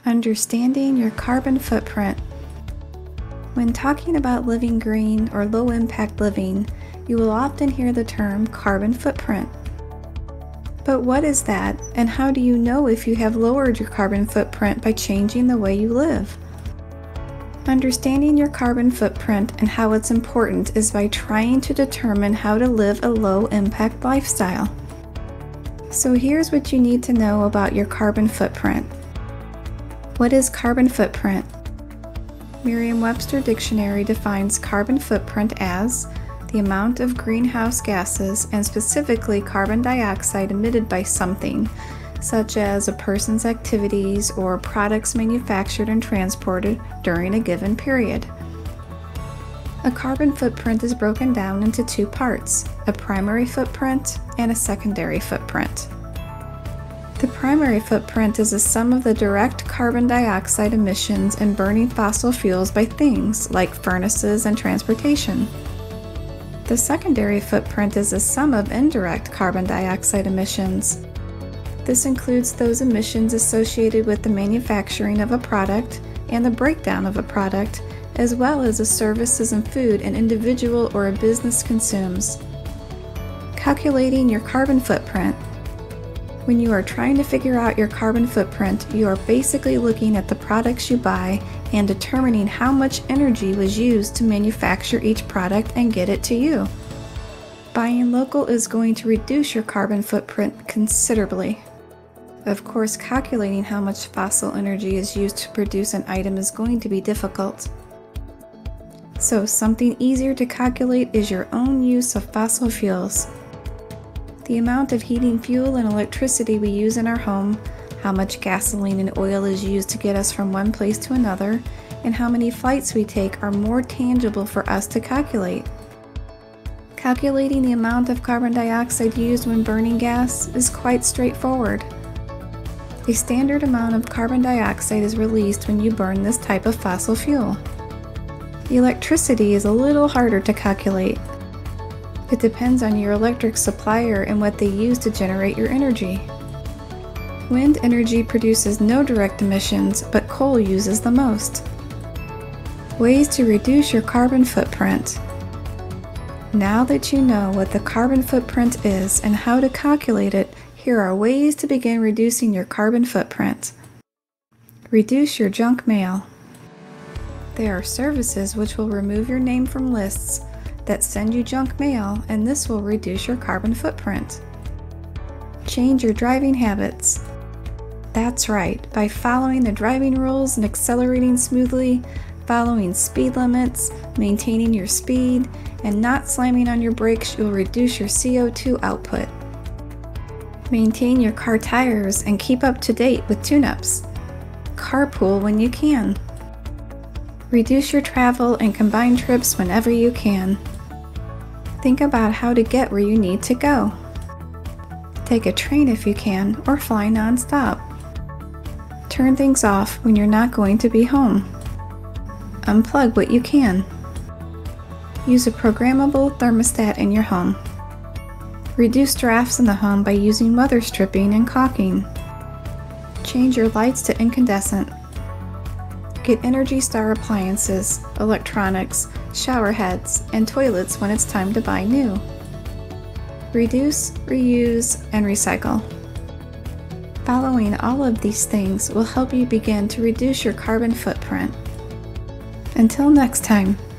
Understanding your carbon footprint. When talking about living green or low-impact living, you will often hear the term carbon footprint. But what is that, and how do you know if you have lowered your carbon footprint by changing the way you live? Understanding your carbon footprint and how it's important is by trying to determine how to live a low-impact lifestyle. So here's what you need to know about your carbon footprint. What is carbon footprint? Merriam-Webster Dictionary defines carbon footprint as the amount of greenhouse gases, and specifically carbon dioxide, emitted by something, such as a person's activities or products manufactured and transported during a given period. A carbon footprint is broken down into two parts, a primary footprint and a secondary footprint. The primary footprint is the sum of the direct carbon dioxide emissions and burning fossil fuels by things like furnaces and transportation. The secondary footprint is the sum of indirect carbon dioxide emissions. This includes those emissions associated with the manufacturing of a product and the breakdown of a product, as well as the services and food an individual or a business consumes. Calculating your carbon footprint. When you are trying to figure out your carbon footprint, you are basically looking at the products you buy and determining how much energy was used to manufacture each product and get it to you. Buying local is going to reduce your carbon footprint considerably. Of course, calculating how much fossil energy is used to produce an item is going to be difficult. So something easier to calculate is your own use of fossil fuels. The amount of heating fuel and electricity we use in our home, how much gasoline and oil is used to get us from one place to another, and how many flights we take are more tangible for us to calculate. Calculating the amount of carbon dioxide used when burning gas is quite straightforward. A standard amount of carbon dioxide is released when you burn this type of fossil fuel. The electricity is a little harder to calculate. It depends on your electric supplier and what they use to generate your energy. Wind energy produces no direct emissions, but coal uses the most. Ways to reduce your carbon footprint. Now that you know what the carbon footprint is and how to calculate it, here are ways to begin reducing your carbon footprint. Reduce your junk mail. There are services which will remove your name from lists that send you junk mail, and this will reduce your carbon footprint. Change your driving habits. That's right, by following the driving rules and accelerating smoothly, following speed limits, maintaining your speed, and not slamming on your brakes, you'll reduce your CO2 output. Maintain your car tires and keep up to date with tune-ups. Carpool when you can. Reduce your travel and combine trips whenever you can. Think about how to get where you need to go. Take a train if you can, or fly non-stop. Turn things off when you're not going to be home. Unplug what you can. Use a programmable thermostat in your home. Reduce drafts in the home by using weather stripping and caulking. Change your lights to incandescent. Get Energy Star appliances, electronics, shower heads, and toilets when it's time to buy new. Reduce, reuse, and recycle. Following all of these things will help you begin to reduce your carbon footprint. Until next time.